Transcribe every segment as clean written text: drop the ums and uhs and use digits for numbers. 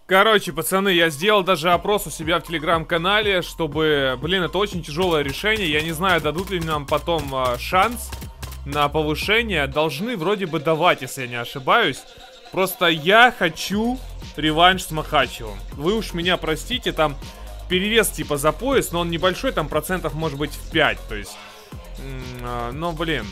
Короче, пацаны, я сделал даже опрос у себя в телеграм-канале, чтобы, блин, это очень тяжелое решение. Я не знаю, дадут ли нам потом шанс на повышение. Должны вроде бы давать, если я не ошибаюсь. Просто я хочу реванш с Махачевым. Вы уж меня простите, там перевес типа за пояс, но он небольшой, там процентов может быть в 5. То есть, но, блин,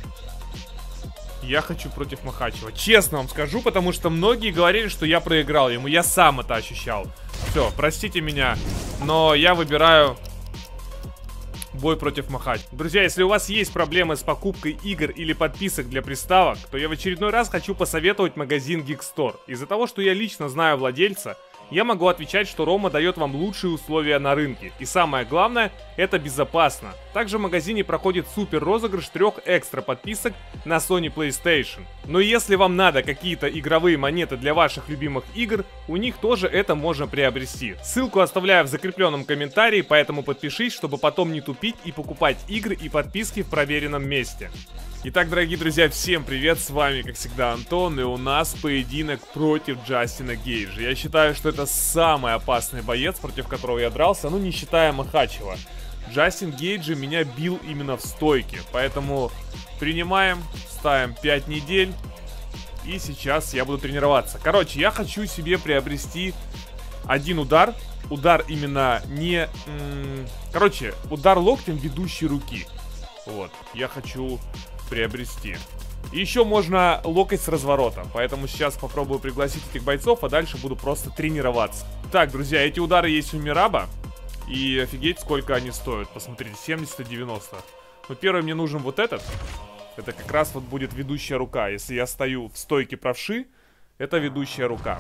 я хочу против Махачева. Честно вам скажу, потому что многие говорили, что я проиграл ему. Я сам это ощущал. Все, простите меня, но я выбираю бой против Махачева. Друзья, если у вас есть проблемы с покупкой игр или подписок для приставок, то я в очередной раз хочу посоветовать магазин Geek Store. Из-за того, что я лично знаю владельца, я могу отвечать, что Рома дает вам лучшие условия на рынке. И самое главное, это безопасно. Также в магазине проходит супер розыгрыш 3 экстра подписок на Sony PlayStation. Но если вам надо какие-то игровые монеты для ваших любимых игр, у них тоже это можно приобрести. Ссылку оставляю в закрепленном комментарии, поэтому подпишись, чтобы потом не тупить и покупать игры и подписки в проверенном месте. Итак, дорогие друзья, всем привет, с вами, как всегда, Антон, и у нас поединок против Джастина Гейджа. Я считаю, что это самый опасный боец, против которого я дрался, ну не считая Махачева. Джастин Гейджа меня бил именно в стойке, поэтому принимаем, ставим 5 недель, и сейчас я буду тренироваться. Короче, я хочу себе приобрести один удар, удар именно не... Короче, удар локтем ведущей руки. Вот, я хочу приобрести. И еще можно локоть с разворота. Поэтому сейчас попробую пригласить этих бойцов, а дальше буду просто тренироваться. Так, друзья, эти удары есть у Мираба. И офигеть, сколько они стоят. Посмотрите, 70 и 90. Ну, первый мне нужен вот этот. Это как раз вот будет ведущая рука. Если я стою в стойке правши, это ведущая рука.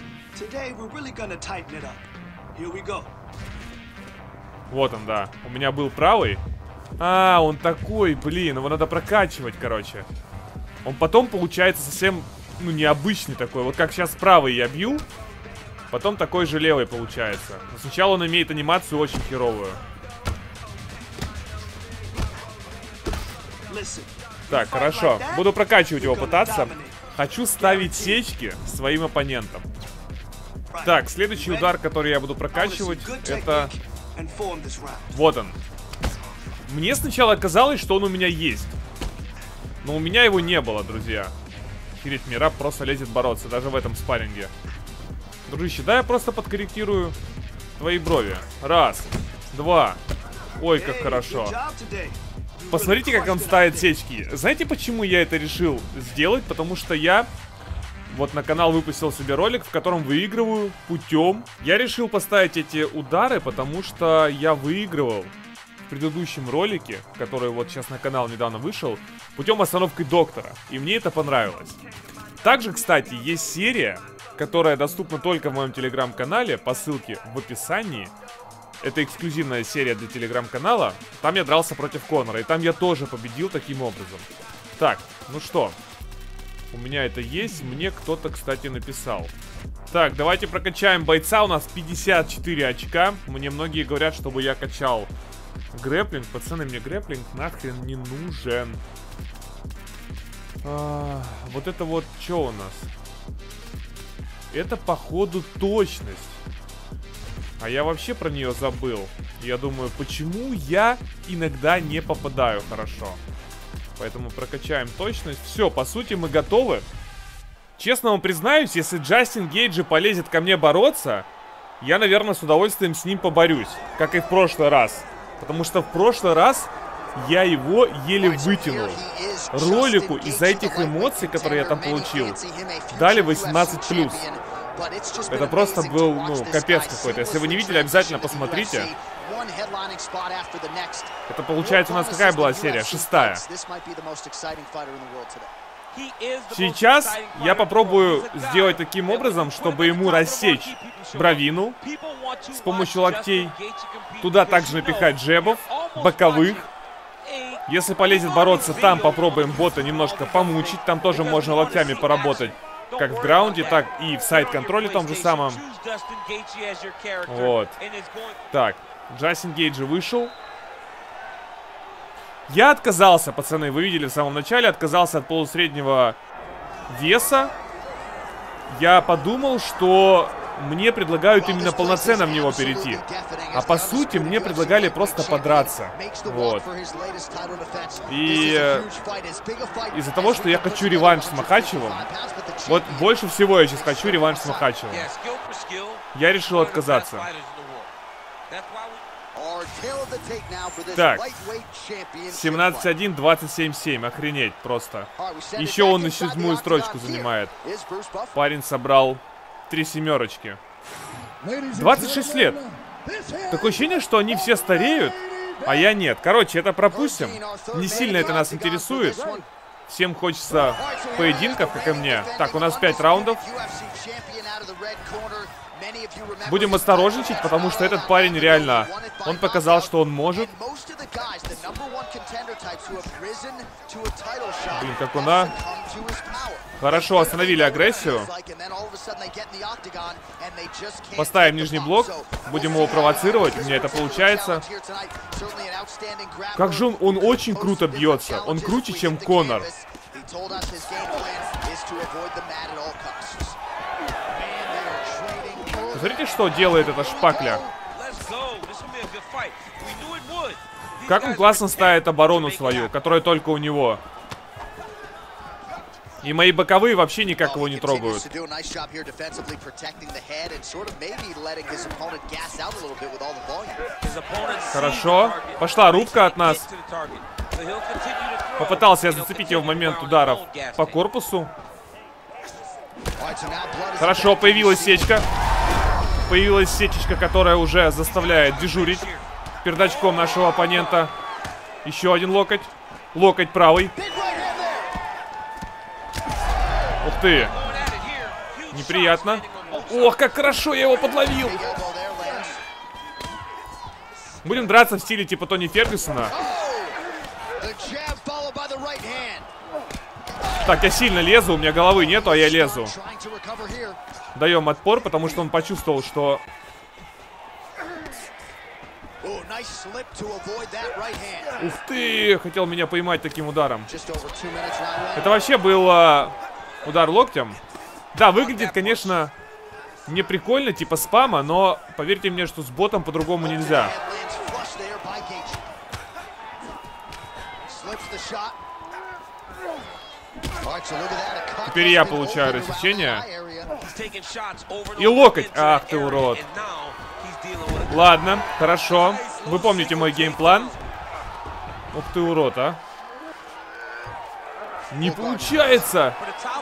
Вот он, да. У меня был правый. А, он такой, блин, его надо прокачивать, короче. Он потом получается совсем, ну, необычный такой. Вот как сейчас правый я бью, потом такой же левый получается. Но сначала он имеет анимацию очень херовую. Так, хорошо. Буду прокачивать его, пытаться. Хочу ставить сечки своим оппонентам. Так, следующий удар, который я буду прокачивать, это... Вот он. Мне сначала казалось, что он у меня есть. Но у меня его не было, друзья. Охереть, Мираб просто лезет бороться, даже в этом спарринге. Дружище, да я просто подкорректирую твои брови. Раз, два. Ой, как хорошо. Посмотрите, как он ставит сечки. Знаете, почему я это решил сделать? Потому что я... Вот на канал выпустил себе ролик, в котором выигрываю путем. Я решил поставить эти удары, потому что я выигрывал в предыдущем ролике, который вот сейчас на канал недавно вышел, путем остановки доктора. И мне это понравилось. Также, кстати, есть серия, которая доступна только в моем телеграм-канале, по ссылке в описании. Это эксклюзивная серия для телеграм-канала. Там я дрался против Конора, и там я тоже победил таким образом. Так, ну что... У меня это есть, мне кто-то, кстати, написал. Так, давайте прокачаем бойца, у нас 54 очка. Мне многие говорят, чтобы я качал грэплинг. Пацаны, мне грэплинг нахрен не нужен. Вот это вот, что у нас? Это, походу, точность. А я вообще про нее забыл. Я думаю, почему я иногда не попадаю хорошо. Поэтому прокачаем точность. Все, по сути, мы готовы. Честно вам признаюсь, если Джастин Гейджи полезет ко мне бороться, я, наверное, с удовольствием с ним поборюсь. Как и в прошлый раз. Потому что в прошлый раз я его еле вытянул. Ролику из-за этих эмоций, которые я там получил, дали 18+. Это просто был, ну, капец какой-то. Если вы не видели, обязательно посмотрите. Это получается у нас какая была серия? 6-я. Сейчас я попробую сделать таким образом, чтобы ему рассечь бровину с помощью локтей. Туда также напихать джебов, боковых. Если полезет бороться там, попробуем бота немножко помучить. Там тоже можно локтями поработать. Как в граунде, так и в сайд-контроле том же самом. Вот. Так, Джастин Гейджи вышел. Я отказался, пацаны, вы видели в самом начале, отказался от полусреднего веса. Я подумал, что мне предлагают именно полноценно в него перейти. А по сути, мне предлагали просто подраться. Вот. И из-за того, что я хочу реванш с Махачевым, вот больше всего я сейчас хочу реванш с Махачевым, я решил отказаться. Так, 17-1, 27-7, охренеть просто. Еще он и 7-ю строчку занимает. Парень собрал 3 семерочки. 26 лет. Такое ощущение, что они все стареют, а я нет. Короче, это пропустим. Не сильно это нас интересует. Всем хочется поединков, как и мне. Так, у нас 5 раундов. Будем осторожничать, потому что этот парень реально, он показал, что он может. Блин, как она. Хорошо, остановили агрессию. Поставим нижний блок. Будем его провоцировать. У меня это получается. Как же он очень круто бьется. Он круче, чем Конор. Смотрите, что делает эта шпакля. Как он классно ставит оборону свою, которая только у него. И мои боковые вообще никак его не трогают. Хорошо. Пошла рубка от нас. Попытался я зацепить его в момент ударов по корпусу. Хорошо, появилась сечка. Появилась сетечка, которая уже заставляет дежурить пердачком нашего оппонента. Еще один локоть. Локоть правый. Ух ты. Неприятно. Ох, как хорошо я его подловил. Будем драться в стиле типа Тони Фергюсона. Так, я сильно лезу, у меня головы нету, а я лезу. Даем отпор, потому что он почувствовал, что... Ух ты, хотел меня поймать таким ударом. Это вообще был удар локтем. Да, выглядит, конечно, не прикольно, типа спама, но поверьте мне, что с ботом по-другому нельзя. Теперь я получаю рассечение. И локоть. Ах ты урод. Ладно, хорошо. Вы помните мой геймплан. Ух ты урод, а. Не получается.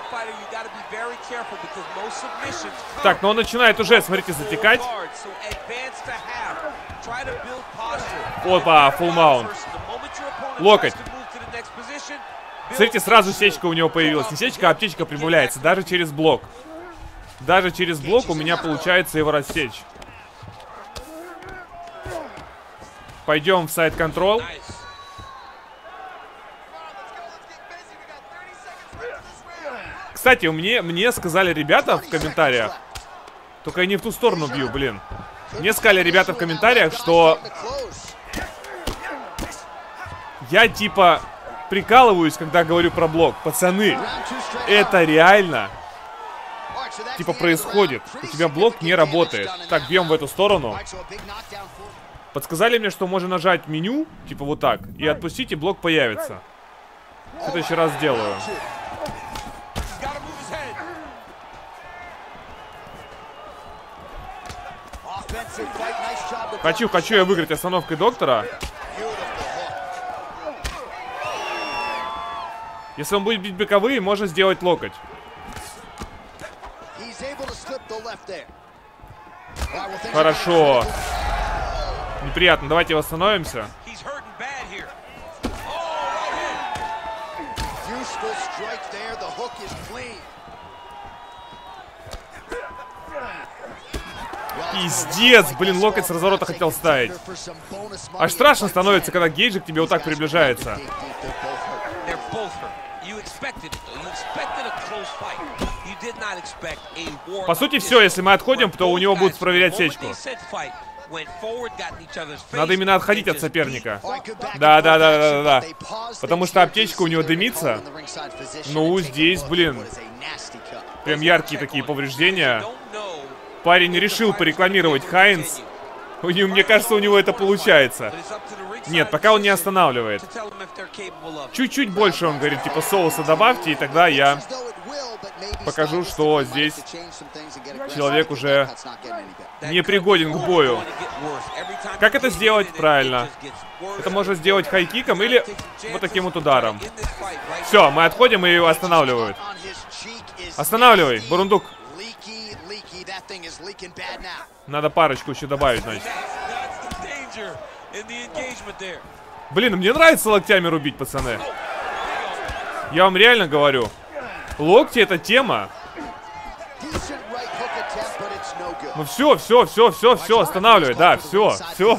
Так, но он начинает уже, смотрите, затекать. Опа, фулл маунт. Локоть. Смотрите, сразу сечка у него появилась. Не сечка, а аптечка прибавляется. Даже через блок. Даже через блок у меня получается его рассечь. Пойдем в сайд-контрол. Кстати, мне сказали ребята в комментариях. Только я не в ту сторону бью, блин. Мне сказали ребята в комментариях, что... Я типа... прикалываюсь, когда говорю про блок. Пацаны, это реально типа происходит. У тебя блок не работает. Так, бьем в эту сторону. Подсказали мне, что можно нажать меню, типа вот так, и отпустить, и блок появится. В следующий раз сделаю. Хочу я выиграть остановкой доктора. Если он будет бить боковые, можно сделать локоть. Хорошо. Неприятно, давайте восстановимся. Пиздец, блин, локоть с разворота хотел ставить. Аж страшно становится, когда Гейджик к тебе вот так приближается. По сути, все, если мы отходим, то у него будут проверять сечку. Надо именно отходить от соперника. Да. Потому что аптечка у него дымится. Ну, здесь, блин, прям яркие такие повреждения. Парень решил порекламировать Хайнс. Мне кажется, у него это получается. Нет, пока он не останавливает. Чуть-чуть больше он говорит, типа, соуса добавьте, и тогда я покажу, что здесь человек уже не пригоден к бою. Как это сделать? Правильно. Это можно сделать хайкиком или вот таким вот ударом. Все, мы отходим, и его останавливают. Останавливай, бурундук. Надо парочку еще добавить, значит. Блин, мне нравится локтями рубить, пацаны. Я вам реально говорю. Локти — это тема. Ну все, останавливай. Да, все.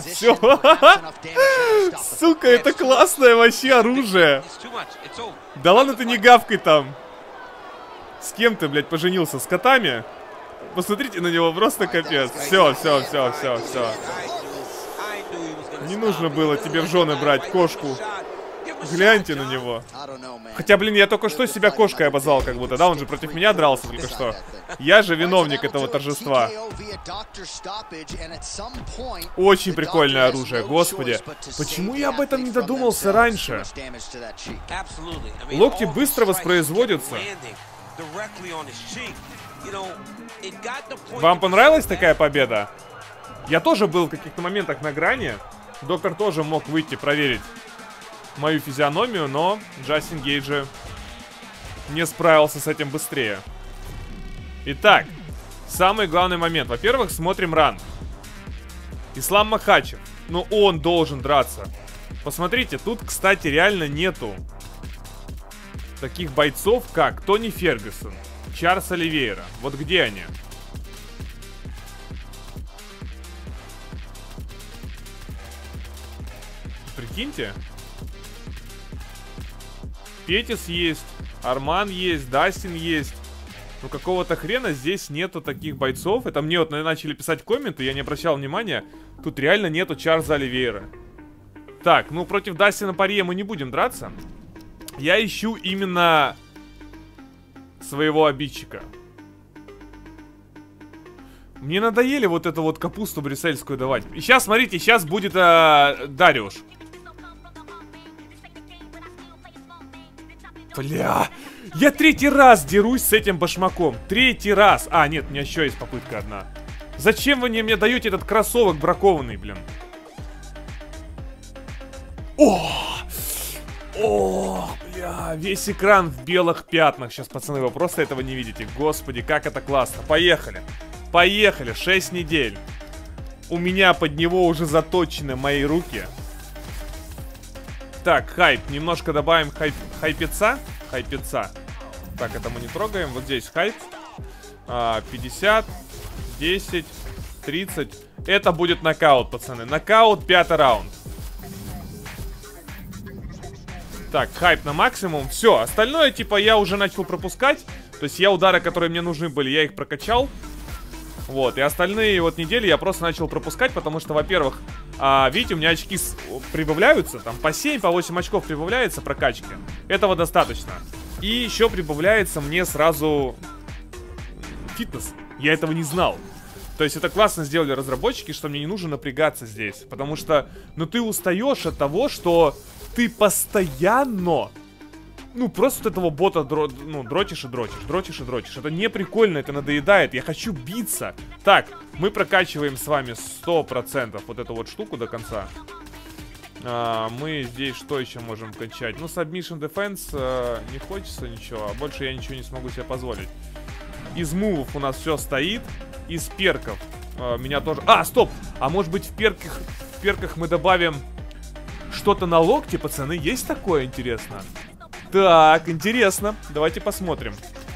Сука, это классное вообще оружие. Да ладно ты не гавкай там. С кем ты, блядь, поженился? С котами? Посмотрите на него, просто капец. Все. Не нужно было тебе в жены брать кошку. Гляньте на него. Хотя, блин, я только что себя кошкой обозвал, как будто, да? Он же против меня дрался только что. Я же виновник этого торжества. Очень прикольное оружие, господи. Почему я об этом не додумался раньше? Локти быстро воспроизводятся. Вам понравилась такая победа? Я тоже был в каких-то моментах на грани. Доктор тоже мог выйти проверить мою физиономию, но Джастин Гейджи не справился с этим быстрее. Итак, самый главный момент. Во-первых, смотрим ранг. Ислам Махачев. Ну, он должен драться. Посмотрите, тут, кстати, реально нету таких бойцов, как Тони Фергюсон, Чарльз Оливейра. Вот где они? Прикиньте. Петис есть, Арман есть, Дастин есть. Ну какого-то хрена здесь нету таких бойцов. Это мне вот начали писать комменты, я не обращал внимания. Тут реально нету Чарльза Оливейра. Так, ну против Дастина Порье мы не будем драться. Я ищу именно своего обидчика. Мне надоели вот эту вот капусту брюссельскую давать. И сейчас, смотрите, сейчас будет Дариуш. Бля, я третий раз дерусь с этим башмаком. Третий раз. А, нет, у меня еще есть попытка одна. Зачем вы мне даете этот кроссовок бракованный, блин? О, бля, весь экран в белых пятнах. Сейчас, пацаны, вы просто этого не видите. Господи, как это классно. Поехали. Поехали, 6 недель. У меня под него уже заточены мои руки. Так, хайп. Немножко добавим хайпеца. Хайпеца. Так, это мы не трогаем. Вот здесь хайп. 50, 10, 30. Это будет нокаут, пацаны. Нокаут, 5-й раунд. Так, хайп на максимум. Все, остальное, типа, я уже начал пропускать. То есть я удары, которые мне нужны были, я их прокачал. Вот, и остальные вот недели я просто начал пропускать, потому что, во-первых, видите, у меня очки прибавляются, там по 7, по 8 очков прибавляется прокачки. Этого достаточно. И еще прибавляется мне сразу фитнес. Я этого не знал. То есть это классно сделали разработчики, что мне не нужно напрягаться здесь. Потому что, ну, ты устаешь от того, что ты постоянно... Ну, просто вот этого бота дротишь и дротишь. Это не прикольно, это надоедает. Я хочу биться. Так, мы прокачиваем с вами 100% вот эту вот штуку до конца. Мы здесь что еще можем качать? Ну, Submission Defense не хочется ничего. А больше я ничего не смогу себе позволить. Из мувов у нас все стоит. Из перков меня тоже... стоп! А может быть в перках мы добавим что-то на локте, пацаны? Есть такое, интересно? Так, интересно. Давайте посмотрим.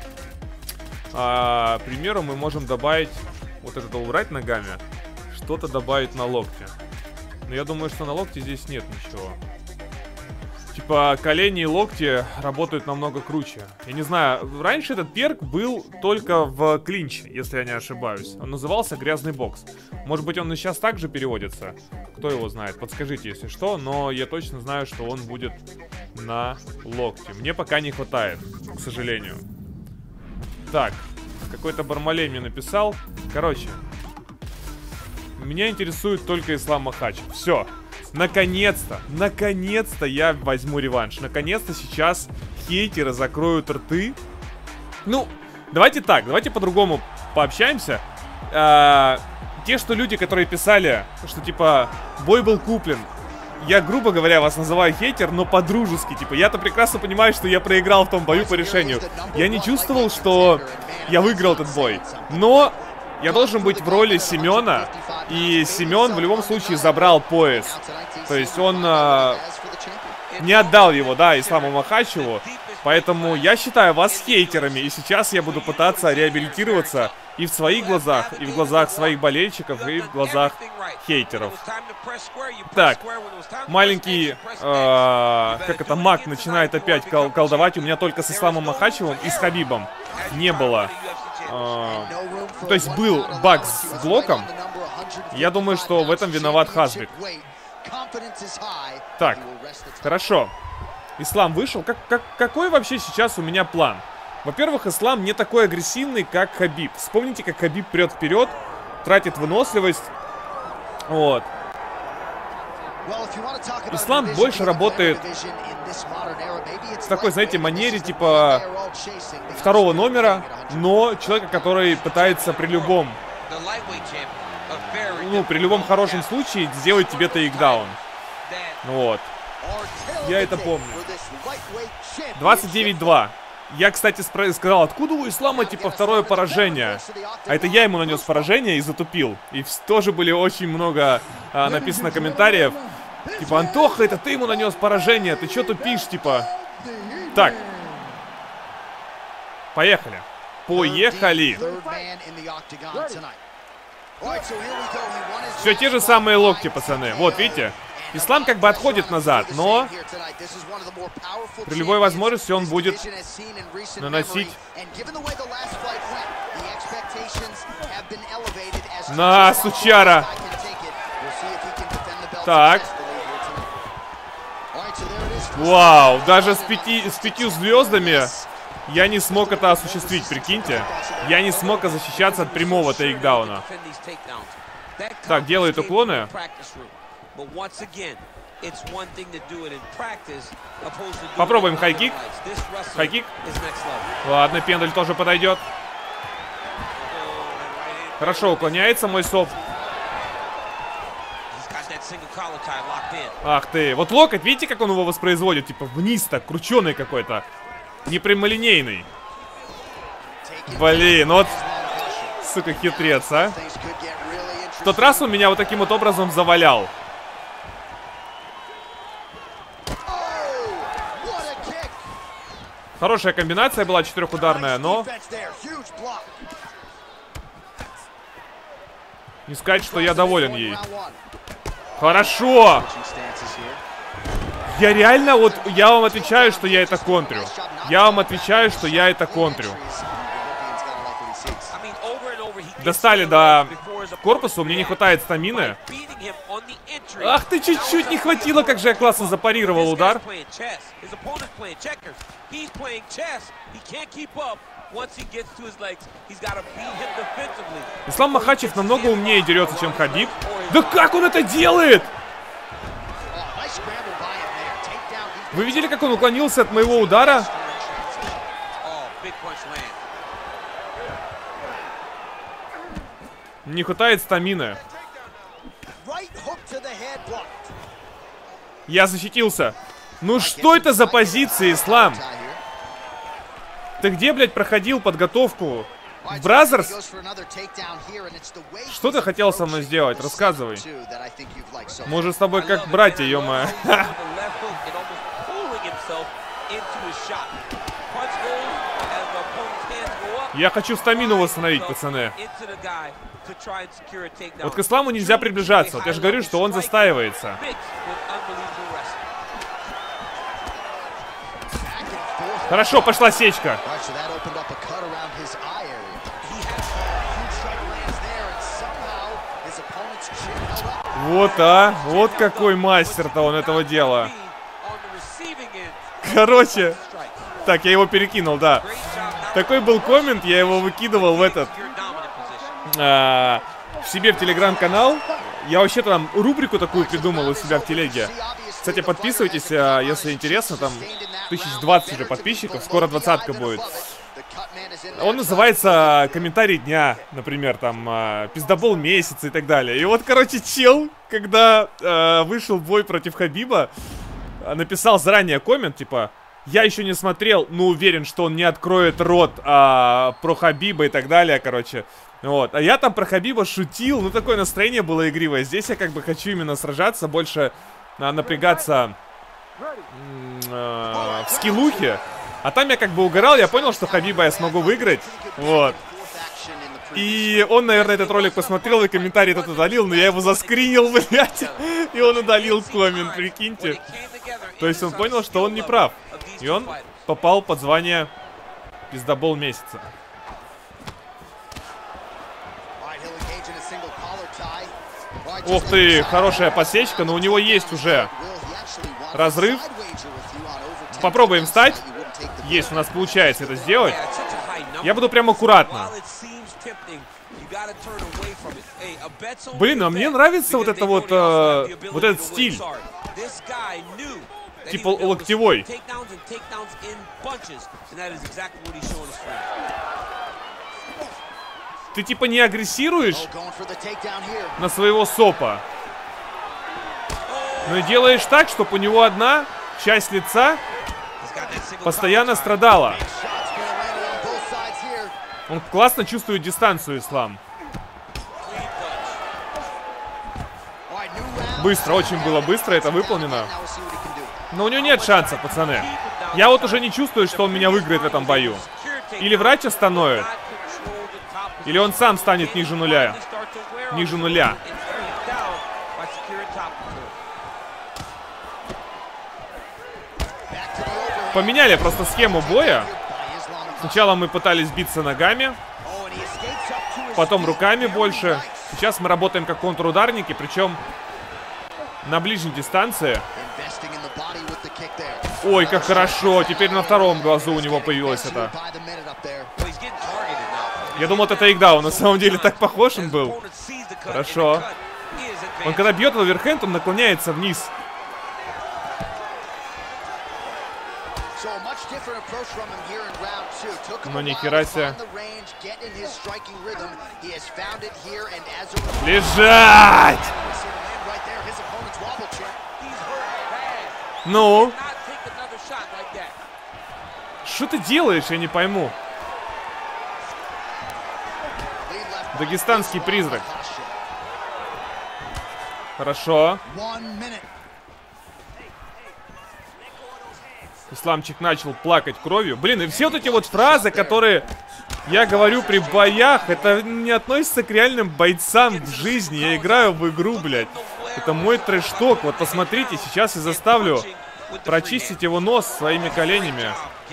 К примеру, мы можем добавить... Вот это убрать ногами. Что-то добавить на локте. Но я думаю, что на локте здесь нет ничего. Типа, колени и локти работают намного круче. Я не знаю, раньше этот перк был только в клинче, если я не ошибаюсь. Он назывался грязный бокс. Может быть, он и сейчас также переводится? Кто его знает? Подскажите, если что. Но я точно знаю, что он будет на локте. Мне пока не хватает, к сожалению. Так, Какой-то Бармалей мне написал. Короче, меня интересует только Ислам Махачев. Все. Наконец-то, наконец-то я возьму реванш. Наконец-то сейчас хейтеры закроют рты. Ну, давайте так, давайте по-другому пообщаемся. Те, что люди, которые писали, что типа бой был куплен. Я, грубо говоря, вас называю хейтер, но по-дружески. Типа, я-то прекрасно понимаю, что я проиграл в том бою по решению. Я не чувствовал, что я выиграл этот бой. Но я должен быть в роли Семена. И Семен в любом случае забрал пояс. То есть он не отдал его, да, Исламу Махачеву. Поэтому я считаю вас хейтерами. И сейчас я буду пытаться реабилитироваться и в своих глазах, и в глазах своих болельщиков, и в глазах хейтеров. Так, маленький, как это, маг начинает опять колдовать. У меня только с Исламом Махачевым и с Хабибом не было. То есть был баг с блоком. Я думаю, что в этом виноват Хазбик. Так, хорошо. Ислам вышел. Какой вообще сейчас у меня план? Во-первых, Ислам не такой агрессивный, как Хабиб. Вспомните, как Хабиб прет вперед, тратит выносливость. Вот. Ислам больше работает в такой, знаете, манере типа второго номера, но человека, который пытается при любом, при любом хорошем случае сделать тебе тейкдаун. Вот. Я это помню. 29-2. Я, кстати, сказал, откуда у Ислама, типа, второе поражение? А это я ему нанес поражение и затупил. И тоже были очень много написано комментариев. Типа, Антоха, это ты ему нанес поражение, ты чё тупишь, типа? Так. Поехали. Поехали. Все те же самые локти, пацаны. Вот, видите? Ислам как бы отходит назад, но при любой возможности он будет наносить. На, сучара. Так. Вау, даже с 5 звездами я не смог это осуществить, прикиньте. Я не смог защищаться от прямого тейкдауна. Так, делает уклоны. Попробуем хайкик. Хайкик. Ладно, пендаль тоже подойдет. Хорошо, уклоняется мой соп. Ах ты. Вот локоть, видите, как он его воспроизводит? Типа вниз так, крученый какой-то. Не прямолинейный. Блин, вот. Сука, хитрец, а. В тот раз он меня вот таким вот образом завалял. Хорошая комбинация была, четырехударная, но... Не сказать, что я доволен ей. Хорошо! Я реально, вот, я вам отвечаю, что я это контрю. Я вам отвечаю, что я это контрю. Достали до корпуса, мне не хватает стамины. Ах ты, чуть-чуть не хватило, как же я классно запарировал удар. Ислам Махачев намного умнее дерется, чем Хабиб. Да как он это делает? Вы видели, как он уклонился от моего удара? Не хватает стамины. Я защитился. Ну что это за позиция, Ислам? Ты где, блядь, проходил подготовку? В Бразерс? Что ты хотел со мной сделать? Рассказывай. Мы же с тобой как братья, ё-моё. Я хочу стамину восстановить, пацаны. Вот к Исламу нельзя приближаться. Вот я же говорю, что он застаивается. Хорошо, пошла сечка. Вот, вот какой мастер-то он этого дела. Короче. Так, я его перекинул, да. Такой был коммент, я его выкидывал в этот... себе в телеграм-канал. Я вообще там рубрику такую придумал у себя в телеге. Кстати, подписывайтесь, если интересно. Там 1020 уже подписчиков, скоро 20-ка будет. Он называется «Комментарий дня», например, там «Пиздобол месяца» и так далее. И вот, короче, чел, когда вышел бой против Хабиба, написал заранее коммент, типа: «Я еще не смотрел, но уверен, что он не откроет рот про Хабиба» и так далее, короче. Вот, а я там про Хабиба шутил, ну такое настроение было игривое. Здесь я как бы хочу именно сражаться, больше напрягаться в скиллухе. А там я как бы угорал, я понял, что Хабиба я смогу выиграть. Вот. И он, наверное, этот ролик посмотрел и комментарий этот удалил, но я его заскринил, блядь. И он удалил коммент, прикиньте. То есть он понял, что он не прав. И он попал под звание «Пиздобол месяца». Ух ты, хорошая подсечка, но у него есть уже разрыв. Попробуем встать. Есть, у нас получается это сделать. Я буду прям аккуратно. Блин, а мне нравится вот это вот, вот этот стиль. Типа локтевой. Ты типа не агрессируешь на своего сопа, но и делаешь так, чтобы у него одна часть лица постоянно страдала. Он классно чувствует дистанцию, Ислам. Быстро, очень было быстро это выполнено. Но у него нет шансов, пацаны. Я вот уже не чувствую, что он меня выиграет в этом бою. Или врач остановит, или он сам станет ниже нуля. Ниже нуля. Поменяли просто схему боя. Сначала мы пытались биться ногами, потом руками больше. Сейчас мы работаем как контрударники, причем на ближней дистанции. Ой, как хорошо. Теперь на втором глазу у него появилось это. Я думал, это тейкдаун. На самом деле так похож он был. Хорошо. Он когда бьет оверхенд, он наклоняется вниз. Но ни хера себе. Лежать! Ну? Что ты делаешь, я не пойму. Дагестанский призрак. Хорошо. Исламчик начал плакать кровью. Блин, и все вот эти вот фразы, которые я говорю при боях, это не относится к реальным бойцам в жизни. Я играю в игру, блядь. Это мой трэш-ток. Вот посмотрите, сейчас я заставлю прочистить его нос своими коленями.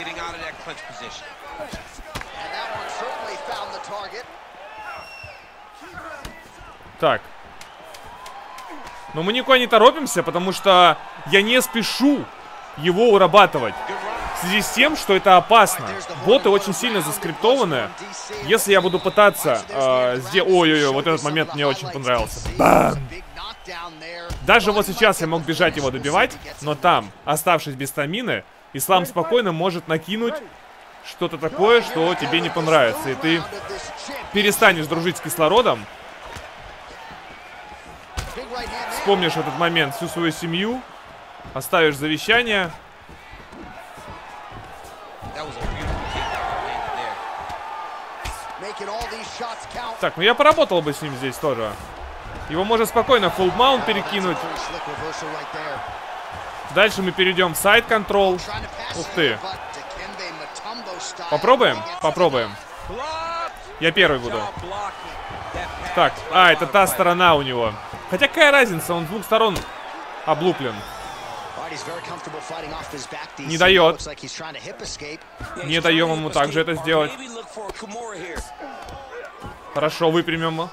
Так. Но мы никуда не торопимся, потому что я не спешу его урабатывать. В связи с тем, что это опасно. Боты очень сильно заскриптованы. Если я буду пытаться сделать... Ой-ой-ой, вот этот момент мне очень понравился. Бам! Даже вот сейчас я мог бежать его добивать, но там, оставшись без стамины, Ислам спокойно может накинуть что-то такое, что тебе не понравится. И ты перестанешь дружить с кислородом. Вспомнишь этот момент, всю свою семью. Оставишь завещание. Так, ну я поработал бы с ним здесь тоже. Его можно спокойно в full mount перекинуть. Дальше мы перейдем в сайд контрол. Ух ты. Попробуем? Попробуем. Я первый буду. Так, это та сторона у него. Хотя какая разница, он с двух сторон облуплен. Не дает. Не даем ему также это сделать. Хорошо, выпрямим.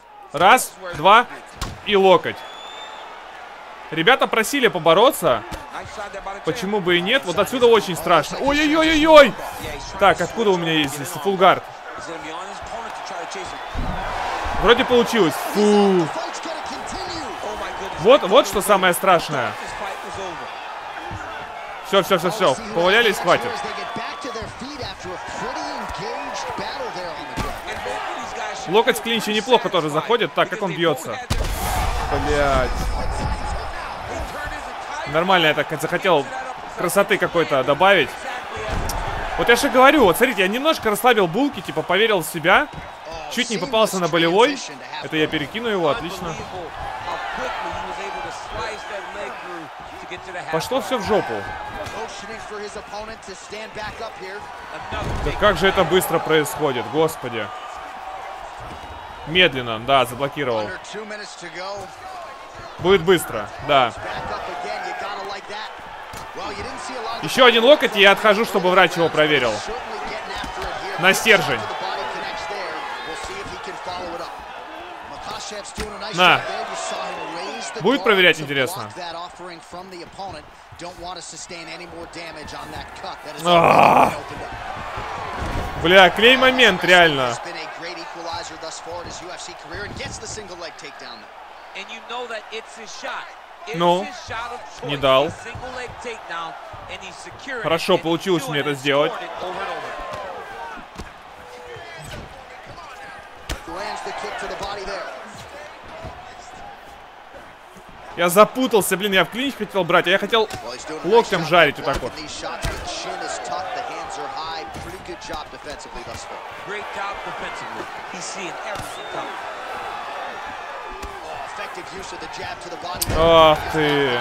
Раз, два и локоть. Ребята просили побороться. Почему бы и нет? Вот отсюда очень страшно. Ой-ой-ой-ой-ой! Так, откуда у меня есть здесь фулгард? Вроде получилось. Фу. Вот что самое страшное. Все. Повалялись, хватит. Локоть в клинче неплохо тоже заходит. Так, как он бьется? Блять. Нормально я так захотел красоты какой-то добавить. Вот я же говорю, вот смотрите, я немножко расслабил булки, типа поверил в себя. Чуть не попался на болевой. Это я перекину его, отлично. Пошло все в жопу. Да как же это быстро происходит, господи. Медленно, да, заблокировал. Будет быстро, да. Еще один локоть, и я отхожу, чтобы врач его проверил. На стержень. На. Будет проверять, интересно. Бля, клей момент, реально. Ну, не дал. Хорошо, получилось мне это сделать. Я запутался, блин, я в клинч хотел брать, а я хотел локтем жарить вот так вот. Ах ты.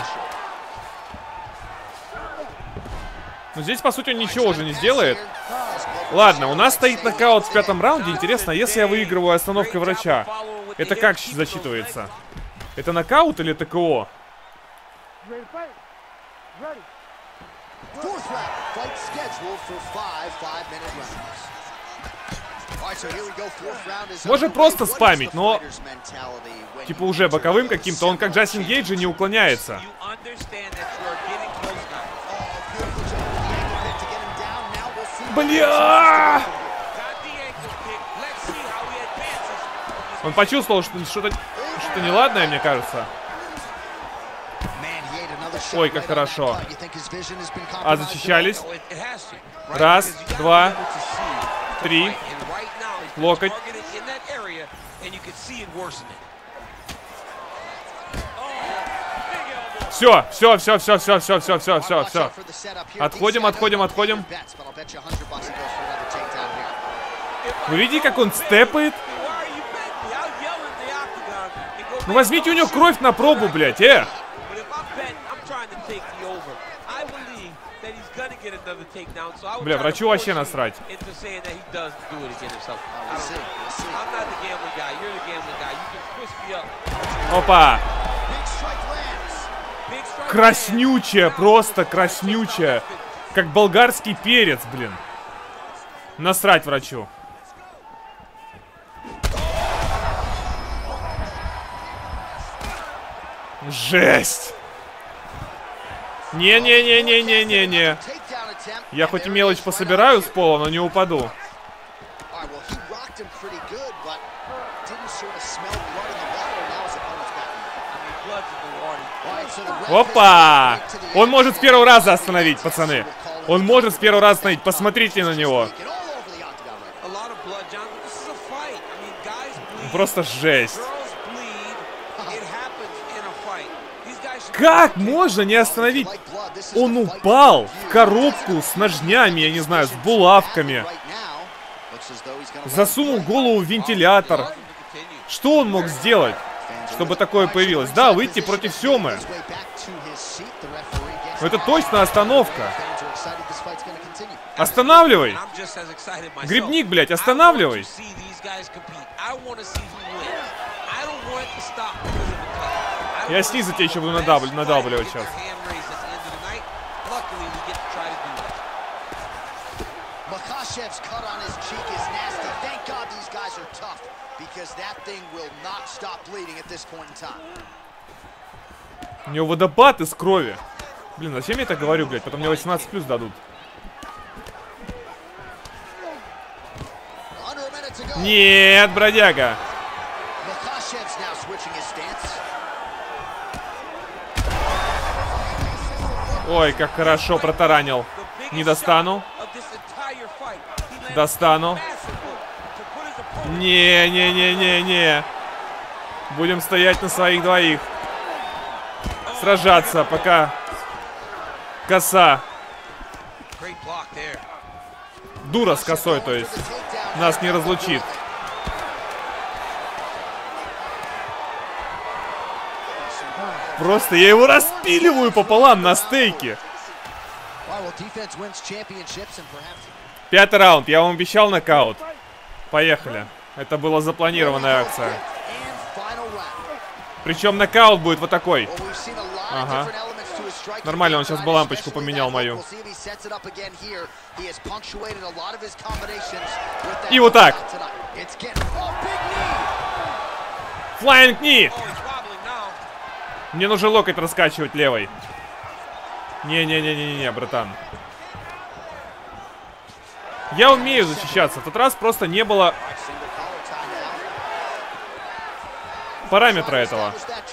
Ну здесь, по сути, он ничего уже не сделает. Ладно, у нас стоит нокаут в 5-м раунде. Интересно, если я выигрываю остановкой врача, это как засчитывается? Это нокаут или ТКО? Может просто спамить, но типа уже боковым каким-то. Он как Джастин Гейджи не уклоняется. Бля! Он почувствовал, что что-то неладное, мне кажется. Ой, как хорошо. А защищались. Раз, два, три. Локоть. Все. Отходим. Вы видите, как он степает? Ну возьмите у него кровь на пробу, блядь, Бля, врачу вообще насрать. Опа! Краснючая, просто краснючая. Как болгарский перец, блин. Насрать врачу. Жесть! Не. Я хоть и мелочь пособираю с пола, но не упаду. Опа! Он может с первого раза остановить, пацаны. Он может с первого раза остановить. Посмотрите на него. Просто жесть. Как можно не остановить? Он упал в коробку с ножнями, я не знаю, с булавками. Засунул голову в вентилятор. Что он мог сделать, чтобы такое появилось? Да, выйти против Семы. Это точно остановка. Останавливай. Грибник, блядь, останавливай. Я снизу тебя еще буду надавливать сейчас. У него водопад из крови. Блин, зачем я это говорю, блядь? Потом мне 18+ дадут. Нет, бродяга. Ой, как хорошо протаранил. Не достану. Достану. Не. Будем стоять на своих двоих. Сражаться, пока коса. Дура с косой, то есть. Нас не разлучит. Просто я его распиливаю пополам на стейке. 5-й раунд. Я вам обещал нокаут. Поехали. Это была запланированная акция. Причем нокаут будет вот такой. Ага. Нормально, он сейчас бы лампочку поменял мою. И вот так. Flying knee. Мне нужно локоть раскачивать левой. Не, братан. Я умею защищаться. В тот раз просто не было параметра этого.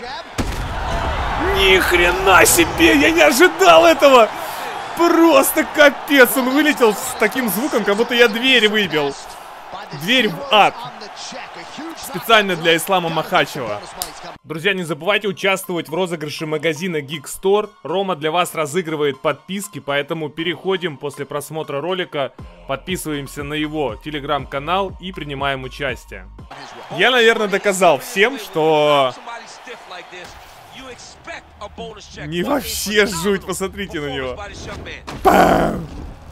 Ни хрена себе! Я не ожидал этого! Просто капец! Он вылетел с таким звуком, как будто я дверь выбил. Дверь в ад. Специально для Ислама Махачева. Друзья, не забывайте участвовать в розыгрыше магазина Geek Store. Рома для вас разыгрывает подписки, поэтому переходим после просмотра ролика, подписываемся на его телеграм-канал и принимаем участие. Я, наверное, доказал всем, что... Не вообще жуть, посмотрите на него. Бам!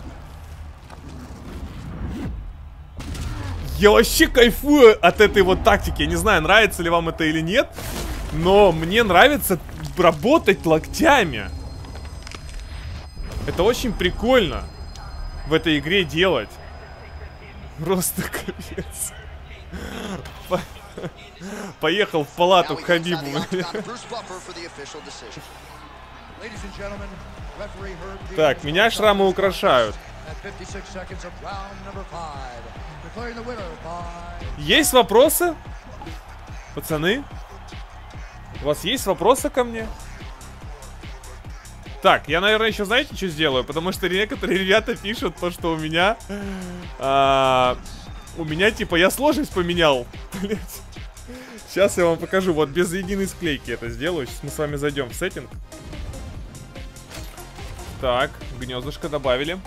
Я вообще кайфую от этой вот тактики. Я не знаю, нравится ли вам это или нет, но мне нравится работать локтями. Это очень прикольно в этой игре делать. Просто капец. Поехал в палату к Хабибу. Так, меня шрамы украшают. Есть вопросы? Пацаны? У вас есть вопросы ко мне? Так, я, наверное, еще знаете, что сделаю? Потому что некоторые ребята пишут то, что у меня... у меня, типа, я сложность поменял. Блять. Сейчас я вам покажу. Вот без единой склейки это сделаю. Сейчас мы с вами зайдем в сеттинг. Так, гнездышко добавили.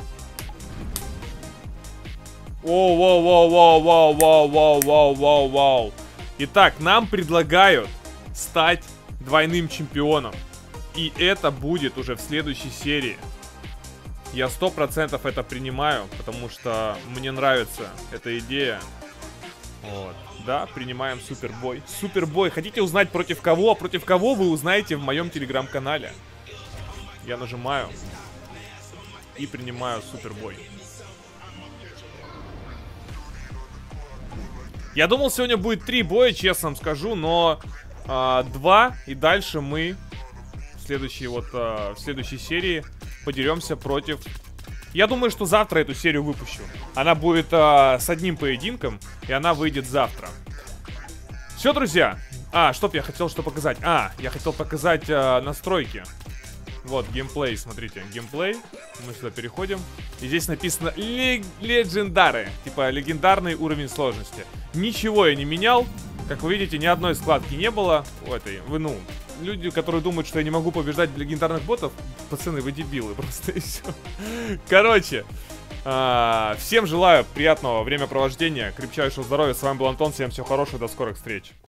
Воу. Итак, нам предлагают стать двойным чемпионом. И это будет уже в следующей серии. Я 100% это принимаю, потому что мне нравится эта идея. Вот. Да, принимаем супербой. Супербой. Хотите узнать против кого? Против кого вы узнаете в моем телеграм-канале. Я нажимаю и принимаю супербой. Я думал, сегодня будет 3 боя, честно вам скажу, но 2, и дальше мы в следующей серии подеремся против... Я думаю, что завтра эту серию выпущу. Она будет с одним поединком, и она выйдет завтра. Все, друзья. Что я хотел показать? Я хотел показать настройки. Вот, геймплей, смотрите, геймплей. Мы сюда переходим. И здесь написано легендары. Типа легендарный уровень сложности. Ничего я не менял. Как вы видите, ни одной складки не было. Люди, которые думают, что я не могу побеждать легендарных ботов, пацаны, вы дебилы просто, и все. Короче, всем желаю приятного времяпровождения, крепчайшего здоровья. С вами был Антон, всем всего хорошего, до скорых встреч.